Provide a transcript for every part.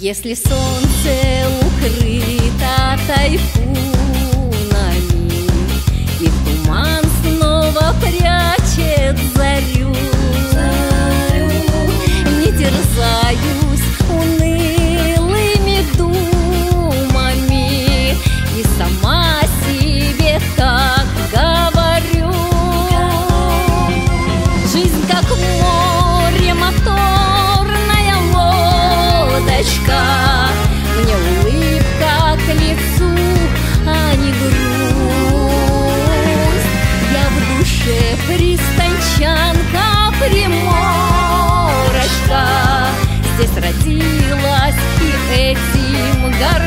Если солнце укрыто тайфунами и туман снова прячет зарю, не терзаюсь унылыми думами и сама себе так говорю: жизнь как море, моторная лодочка, мне улыбка к лицу, а не грусть. Я в душе пристанчанка, приморочка, здесь родилась и этим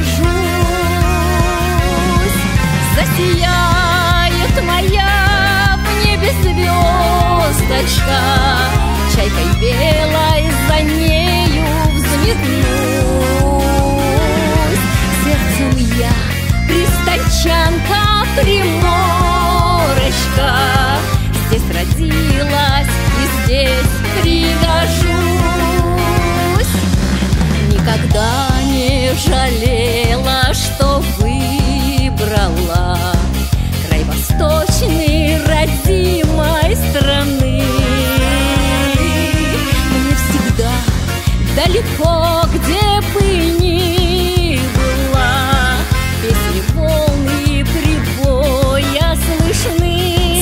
горжусь. Засияет моя в небе звездочка, чайкой белой за нею взметнусь. Сердцем я пристанчанка, приморочка, здесь родилась и здесь пригожусь. Никогда не жалела, что выбрала край восточный родимой страны. Мне всегда далеко, где бы ни была, песни волны прибоя слышны.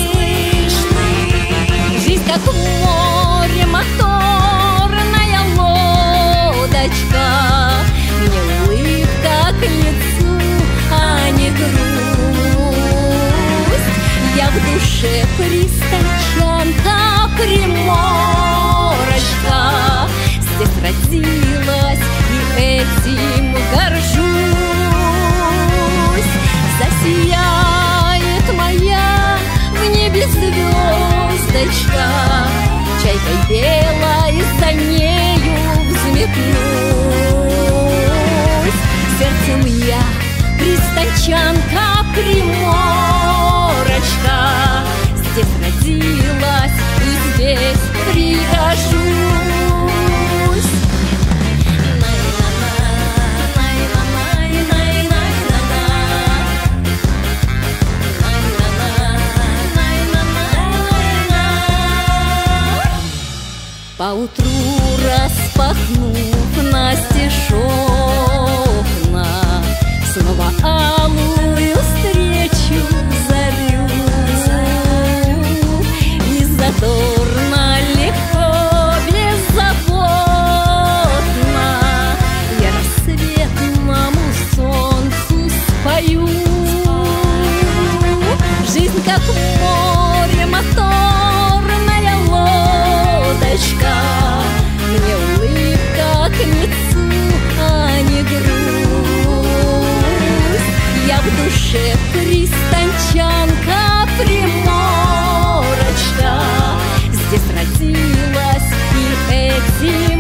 Жизнь как море, моторная лодочка, мне улыбка к лицу, а не грусть. Я в душе пристанчанка, приморочка, здесь родилась и этим горжусь. Засияет моя в небе звездочка, чайкой белой за нею взметнусь. Сердцем я пристанчанка, приморочка, здесь родилась и здесь пригожусь. Поутру, распахнув настежь окна, снова алую встречу зарю, и задорно, легко, беззаботно я рассветному солнцу спою. Жизнь как море, моторная лодочка, мне улыбка к лицу, а не грусть. Я в душе пристанчанка, приморочка, здесь родилась и этим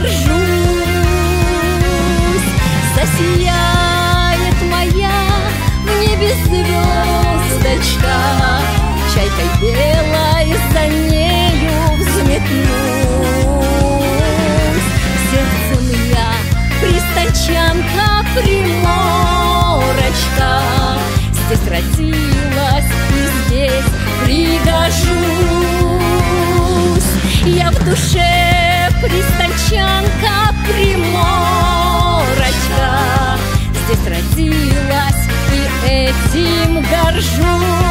горжусь. Засияет моя в небе звездочка, чайкой белой за нею взметнусь. Сердцем я пристанчанка, приморочка, здесь родилась и здесь пригожусь. Я в душе пристанчанка, приморочка, здесь родилась и этим горжусь.